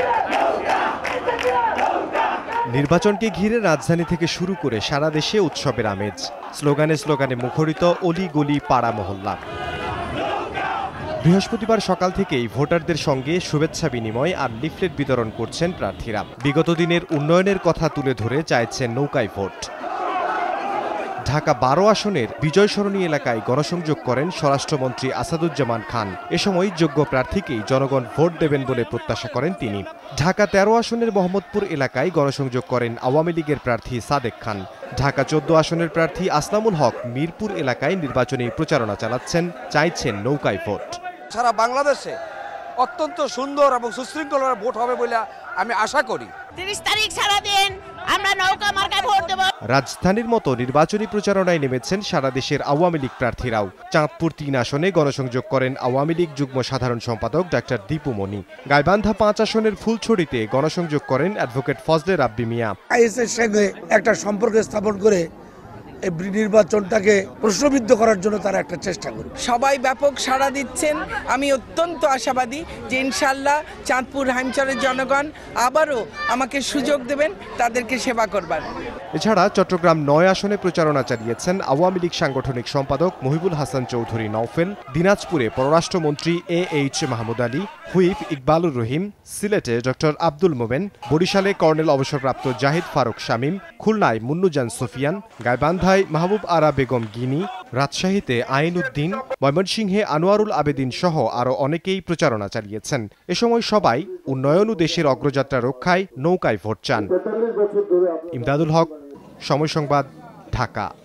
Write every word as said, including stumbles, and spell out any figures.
নির্বাচনকে ঘিরে রাজধানী থেকে শুরু করে সারা দেশে উৎসবের আমেজ, স্লোগানে স্লোগানে মুখরিত অলি গলি পাড়া মহল্লা। বৃহস্পতিবার সকাল থেকেই ভোটারদের সঙ্গে শুভেচ্ছা বিনিময় আর লিফলেট বিতরণ করছেন প্রার্থীরা। বিগত দিনের উন্নয়নের কথা তুলে ধরে চাইছেন নৌকায় ভোট। ঢাকা বারো আসনের বিজয় সরণী এলাকায় গণসংযোগ করেন স্বরাষ্ট্রমন্ত্রী আসাদুজ্জামান খান। এ সময় যোগ্য প্রার্থীকেই জনগণ ভোট দেবেন বলে প্রত্যাশা করেন তিনি। ঢাকা তেরো আসনের মোহাম্মদপুর এলাকায় গণসংযোগ করেন আওয়ামী লীগের প্রার্থী সাদেক খান। ঢাকা চোদ্দ আসনের প্রার্থী আসলামুল হক মিরপুর এলাকায় নির্বাচনী প্রচারণা চালাচ্ছেন, চাইছেন নৌকায় ভোট। সারা বাংলাদেশে অত্যন্ত সুন্দর এবং সুশৃঙ্খল ভোট হবে বলে আমি আশা করি। তিরিশ তারিখ সারাদিন আমরা নৌকা মার্কায় ভোট দেব। রাজধানীর মতো নির্বাচনী প্রচারণায় নেমেছেন সারা দেশের আওয়ামী লীগ প্রার্থীরাও। চাঁদপুর তিন আসনে গণসংযোগ করেন আওয়ামী লীগ যুগ্ম সাধারণ সম্পাদক ডাক্তার দীপু মনি। গাইবান্ধা পাঁচ আসনের ফুলছড়িতে গণসংযোগ করেন অ্যাডভোকেট ফজলে রাব্বি মিয়া। আইএসের সঙ্গে একটা সম্পর্ক স্থাপন করে এই নির্বাচনটাকে প্রশ্নবিদ্ধ করার জন্য তারা একটা চেষ্টা করবে। সবাই ব্যাপক সাড়া দিচ্ছেন। আমি অত্যন্ত আশাবাদী যে ইনশাল্লাহ চাঁদপুর হাইমচরের জনগণ আবারও আমাকে সুযোগ দেবেন তাদেরকে সেবা করবার। এছাড়া চট্টগ্রাম নয় আসনে প্রচারণা চালিয়েছেন আওয়ামী লীগ সাংগঠনিক সম্পাদক মহিবুল হাসান চৌধুরী নওফেল। দিনাজপুরে পররাষ্ট্রমন্ত্রী A H Mahmud Ali, whip Iqbalur Rahim, সিলেটে ডক্টর আব্দুল মোমেন, বরিশালে কর্নেল অবসরপ্রাপ্ত জাহিদ ফারুক শামীম, খুলনায় মুন্নুজান সুফিয়ান, গাইবান্ধায় মাহবুব আরা বেগম গিনি, রাজশাহীতে আইন উদ্দিন, ময়মনসিংহে আনোয়ারুল আবেদিন সহ আরও অনেকেই প্রচারণা চালিয়েছেন। এ সময় সবাই উন্নয়ন ও দেশের অগ্রযাত্রা রক্ষায় নৌকায় ভোট চান। ইমদাদুল হক, সময় সংবাদ, ঢাকা।